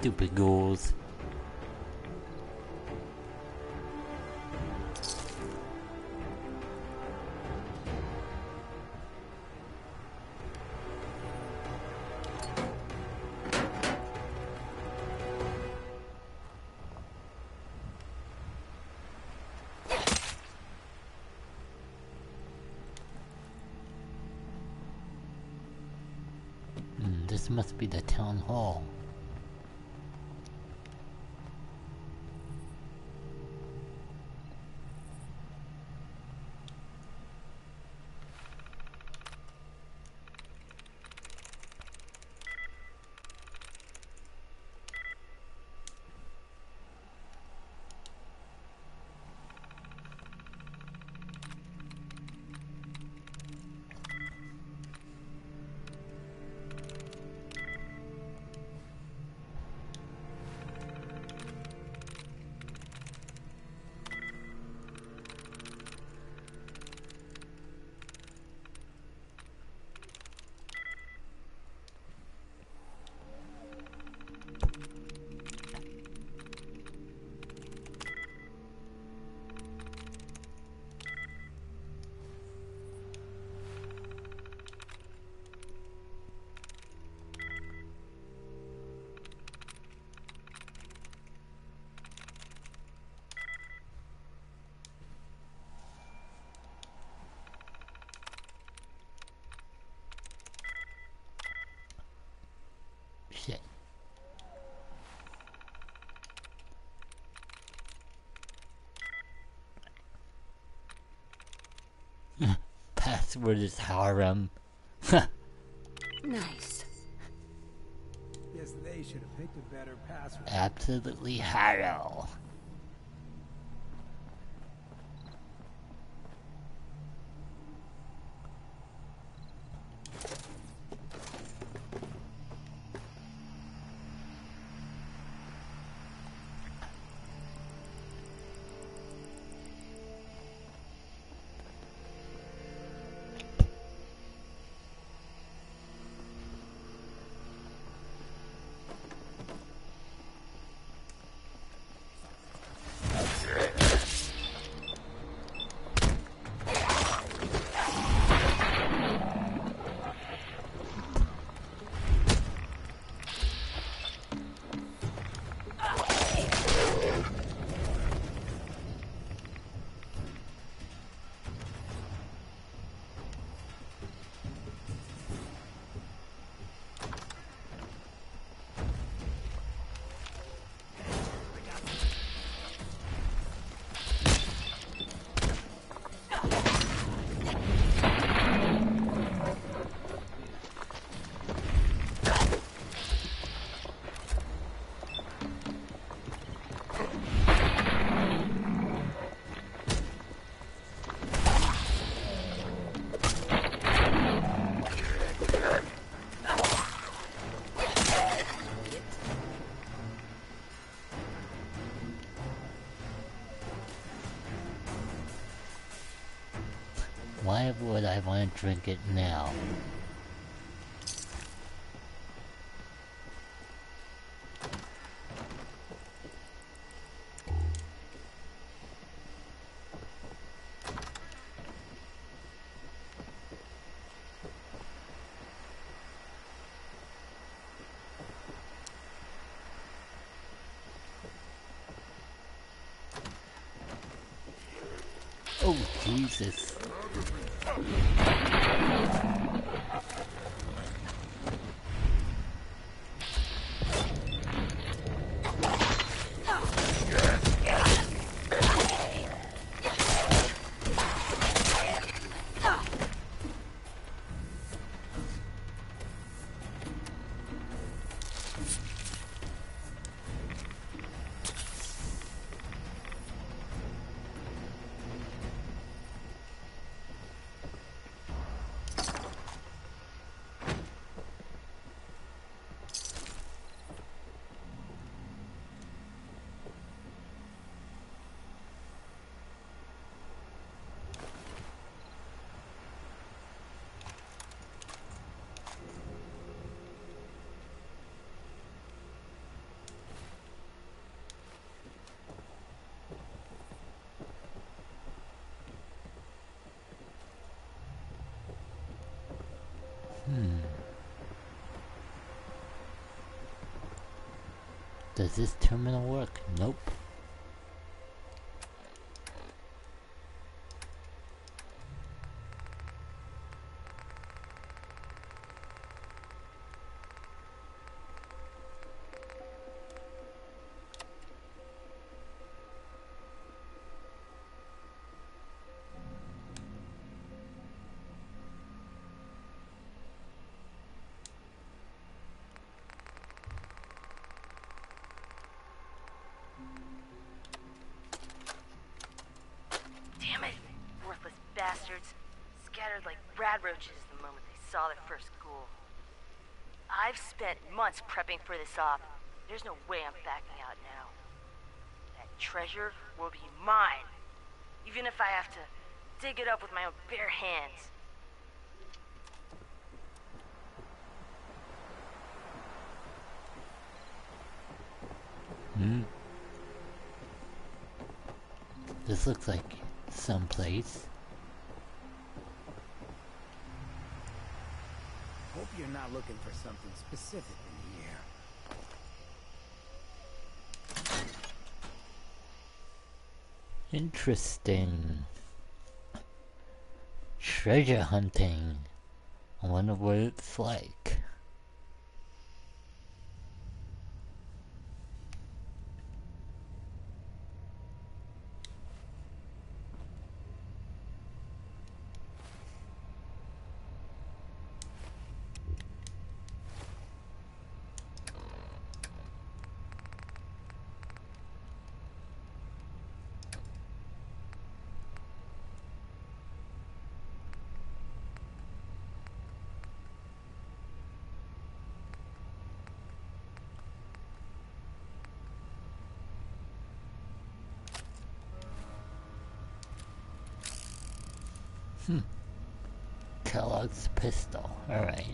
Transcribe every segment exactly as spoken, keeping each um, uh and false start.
Stupid ghouls. Hmm, this must be the town hall. Shit. Password is harem. Nice. Guess they should have picked a better password. Absolutely harem. Why would I want to drink it now? Oh, Jesus. Does this terminal work? Nope. Damn it! Worthless bastards. Scattered like radroaches the moment they saw their first ghoul. I've spent months prepping for this op. There's no way I'm backing out now. That treasure will be mine. Even if I have to dig it up with my own bare hands. Hmm. This looks like someplace. Hope you're not looking for something specific in here. Interesting. Treasure hunting. I wonder what it's like. Hmm. Kellogg's pistol. Alright.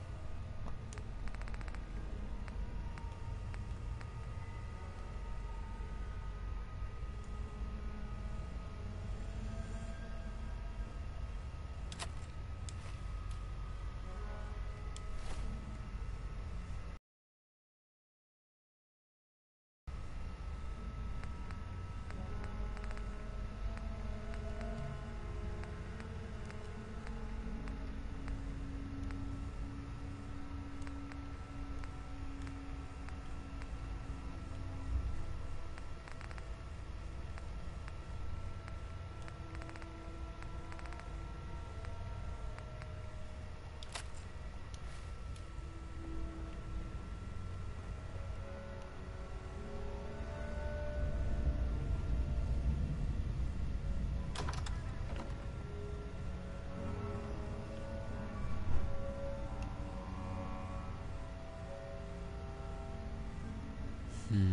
Hmm.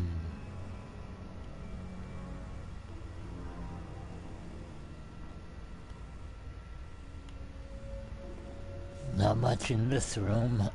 Not much in this room.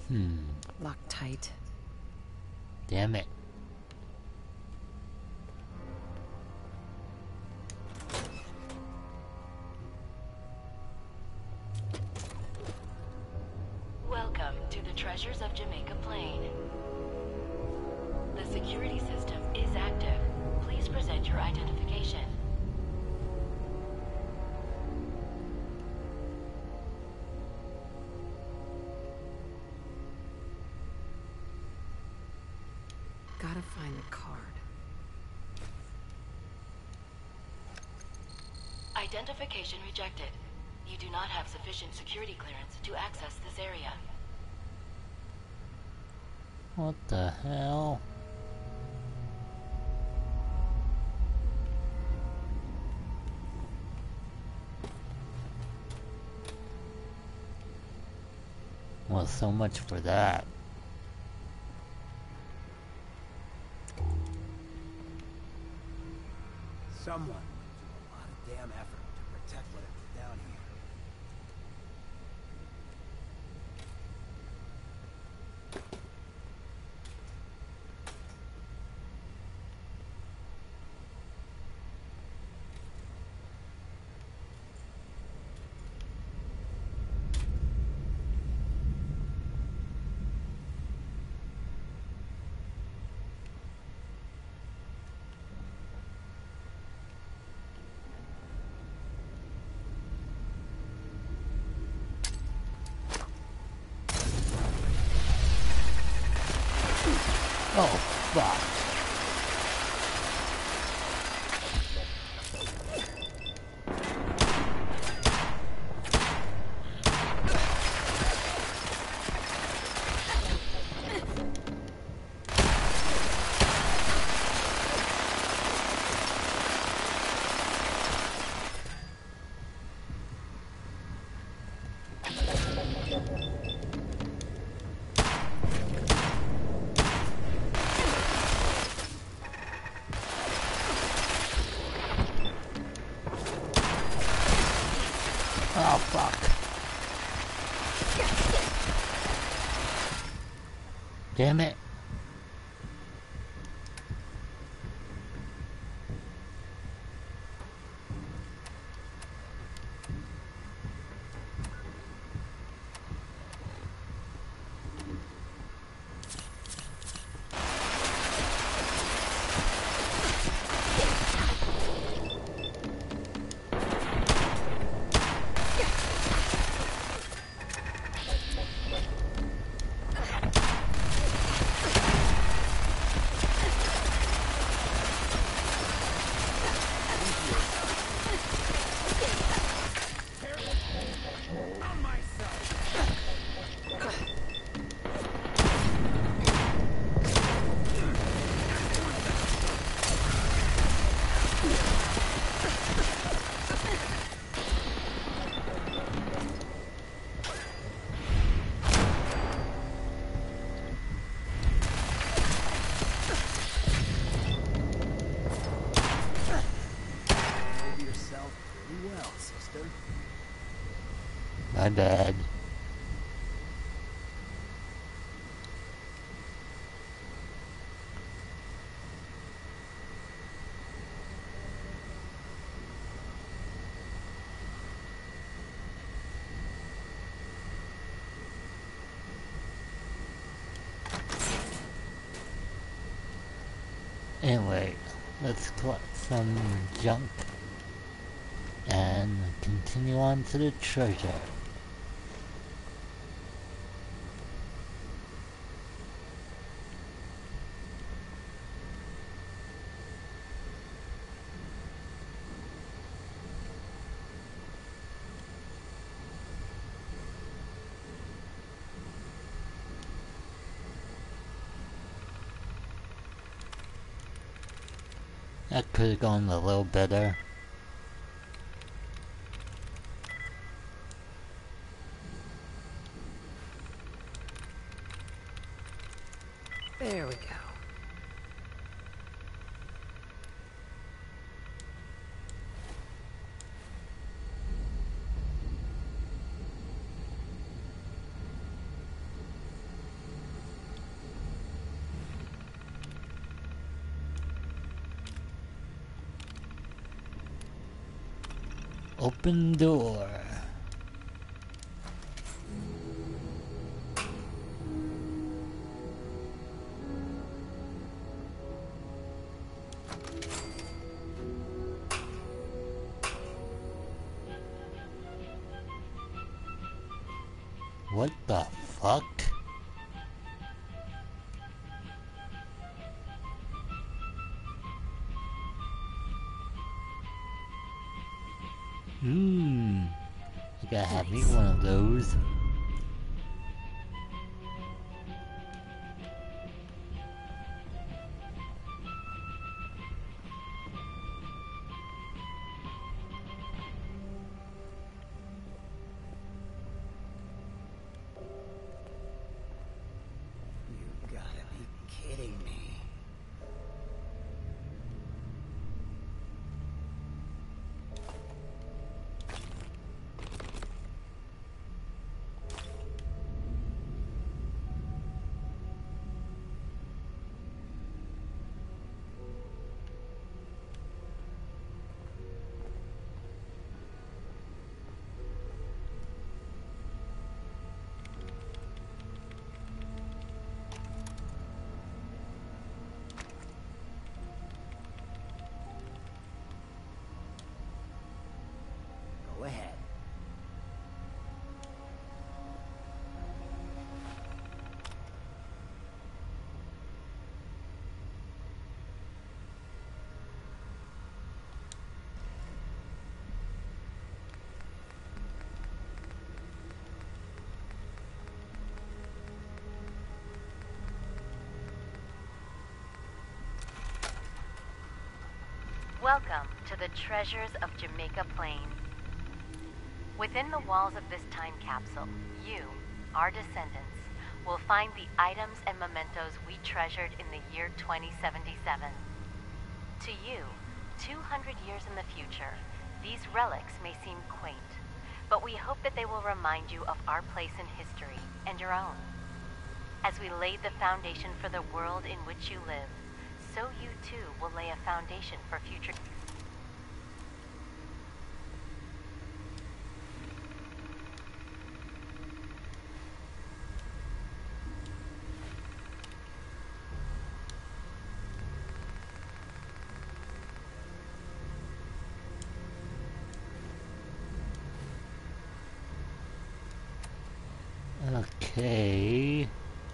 Hmm. Locked tight. Damn it. Welcome to the Treasures of Jamaica Plain. The security system is active. Please present your identification. Gotta find the card. Identification rejected. You do not have sufficient security clearance to access this area. What the hell? Well, so much for that. Someone went through a lot of damn effort to protect whatever's down here. Oh, fuck. Oh, fuck. Damn it. My bad. Anyway, let's collect some junk and continue on to the treasure. That could have gone a little better. There we go. Open door. What the fuck? Hmm. You gotta have me one of those. You gotta be kidding me. Go ahead. Welcome to the Treasures of Jamaica Plain. Within the walls of this time capsule, you, our descendants, will find the items and mementos we treasured in the year twenty seventy-seven. To you, two hundred years in the future, these relics may seem quaint, but we hope that they will remind you of our place in history and your own. As we laid the foundation for the world in which you live, so you too will lay a foundation for future. Okay.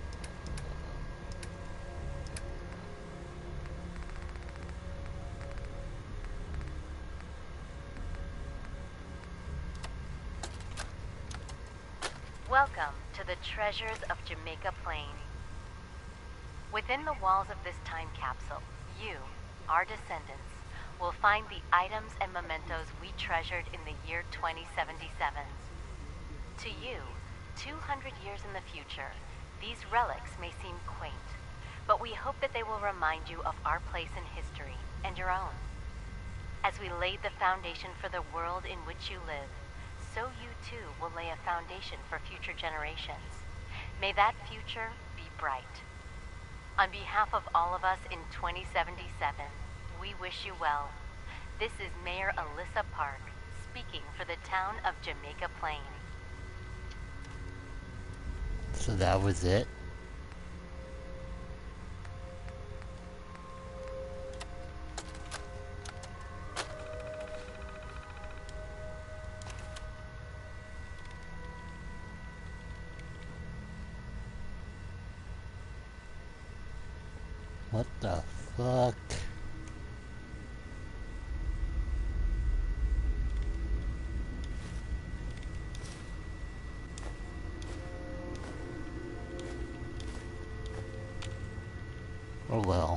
Welcome to the Treasures of Jamaica Plain. Within the walls of this time capsule, you, our descendants, will find the items and mementos we treasured in the year twenty seventy-seven. To you, two hundred years in the future, these relics may seem quaint, but we hope that they will remind you of our place in history and your own. As we laid the foundation for the world in which you live, so you too will lay a foundation for future generations. May that future be bright. On behalf of all of us in twenty seventy-seven, we wish you well. This is Mayor Alyssa Park, speaking for the town of Jamaica Plain. So that was it? What the fuck? Oh well.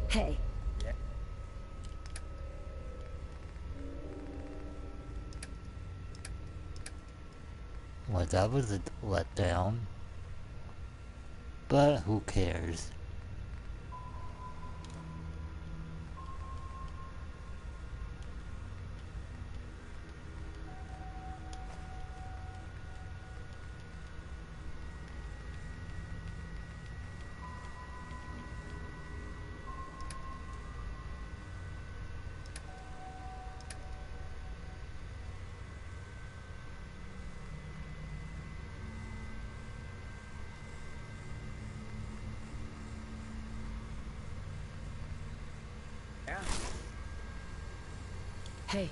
Hey. Yeah. Well, that was a letdown. But who cares? Yeah. Hey.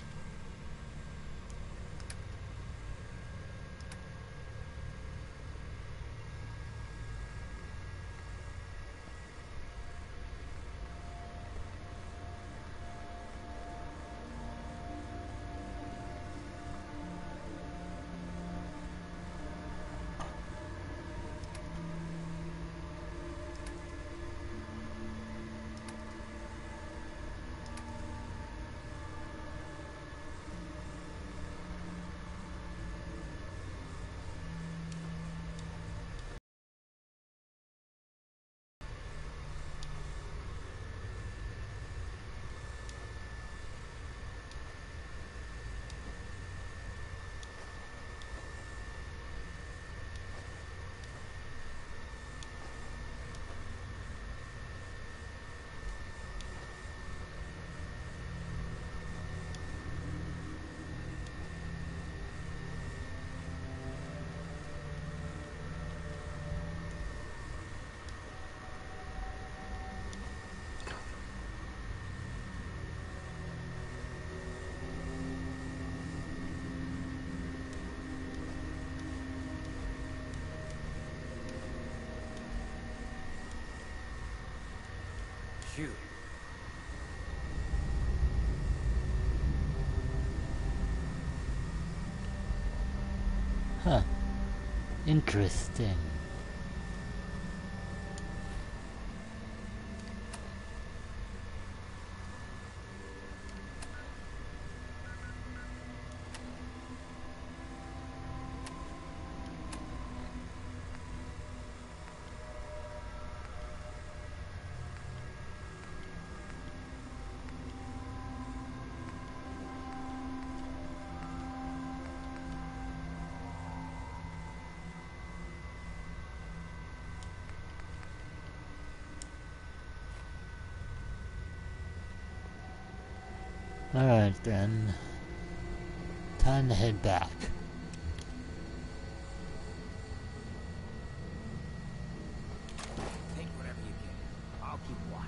Shoot. Huh. Interesting. Alright then. Time to head back. Take whatever you can. I'll keep watch.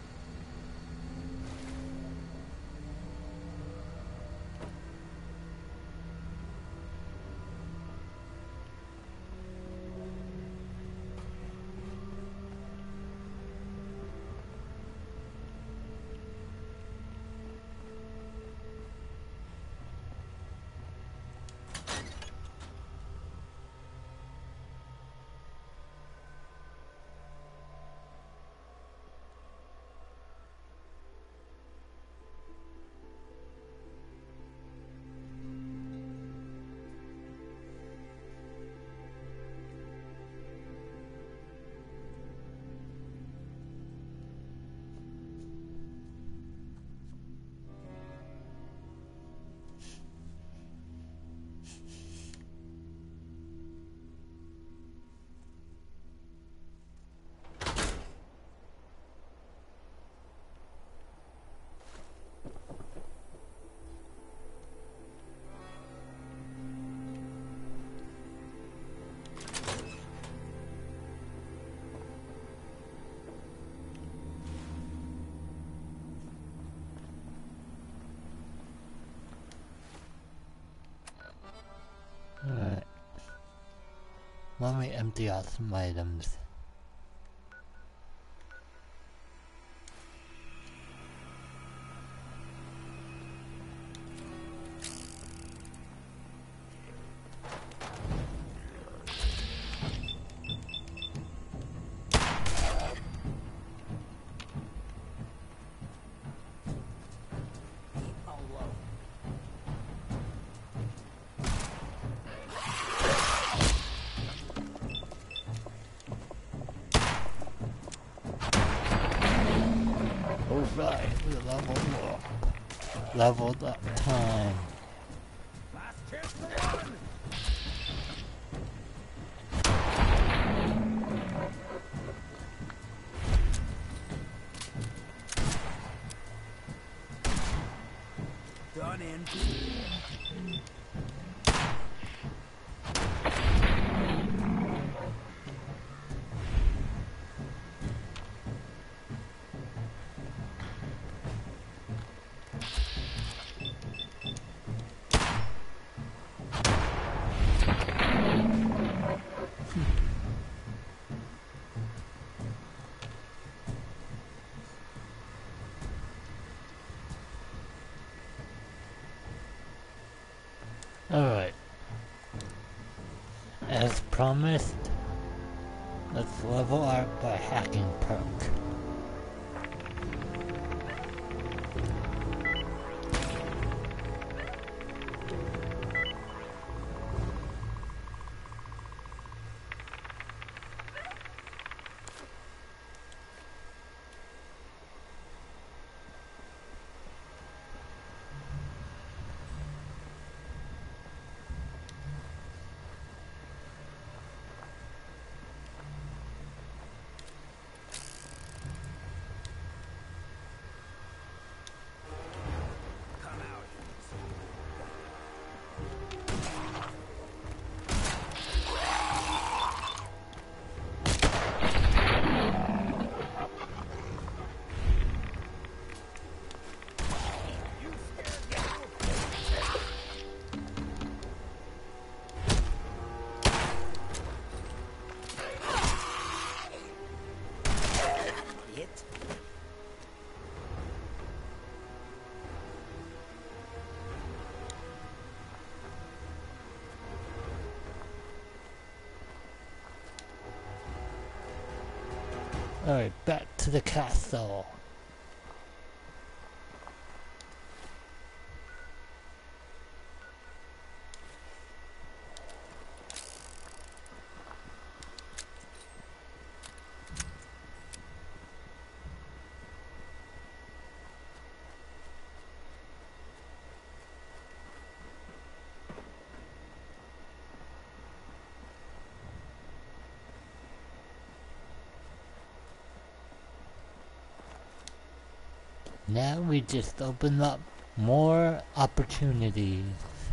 Alright. Let me empty out some items. Alright, we leveled up. Leveled up time. Last chance to run. Done in. Alright. As promised, let's level up by hacking perk. Alright, back to the castle. Now we just open up more opportunities.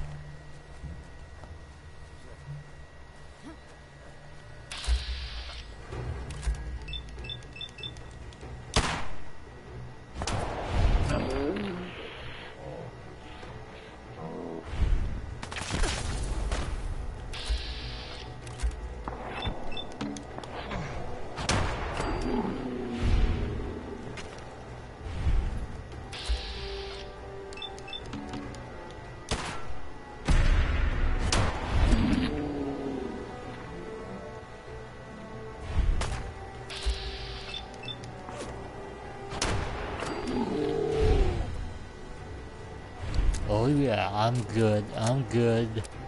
Oh yeah, I'm good, I'm good.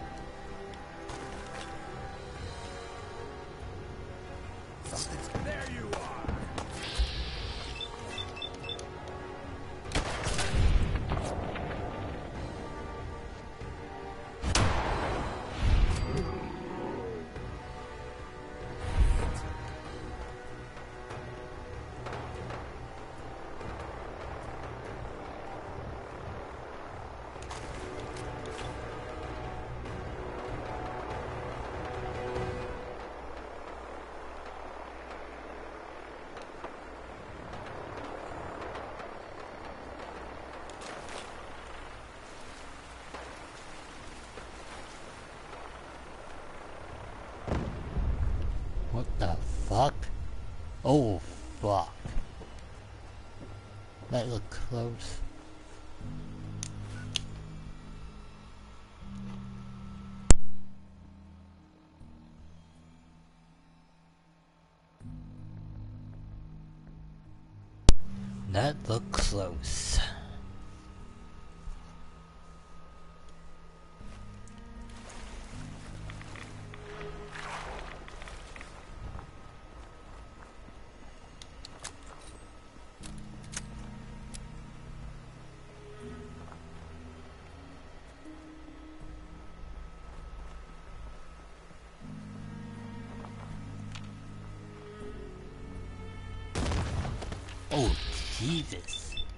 There you are. What the fuck? Oh fuck. That looked close. That looked close. Oh, Jesus.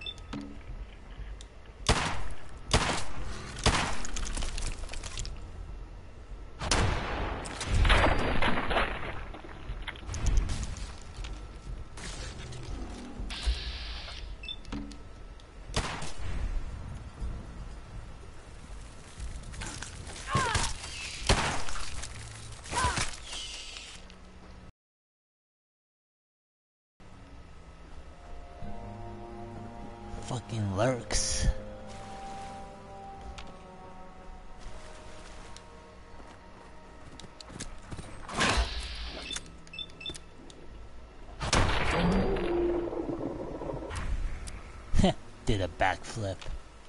Fucking lurks. Did a backflip.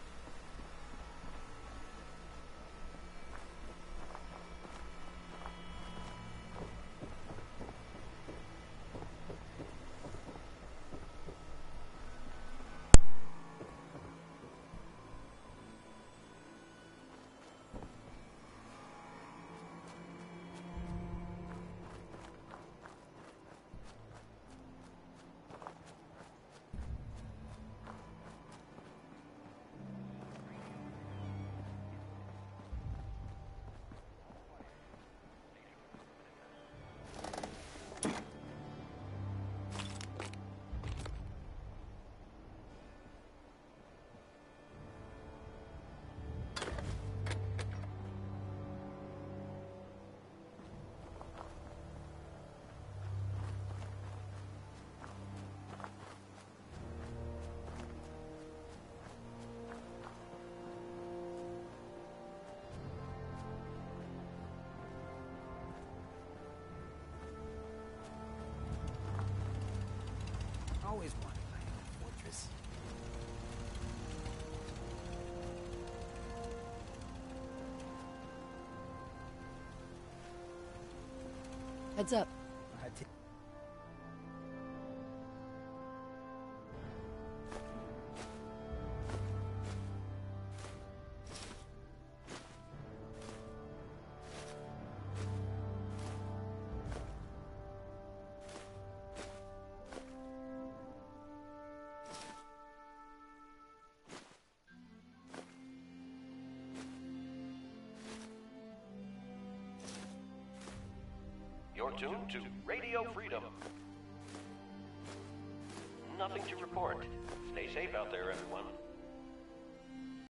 Always wanted my own fortress. Heads up. I t- You're tuned to Radio Freedom. Nothing to report. Stay safe out there, everyone.